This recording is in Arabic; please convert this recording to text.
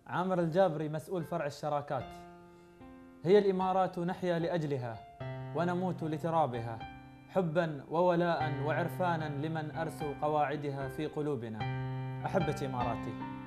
عامر الجابري، مسؤول فرع الشراكات. هي الإمارات نحيا لأجلها ونموت لترابها، حبا وولاء وعرفانا لمن أرسوا قواعدها في قلوبنا. أحبتي إماراتي.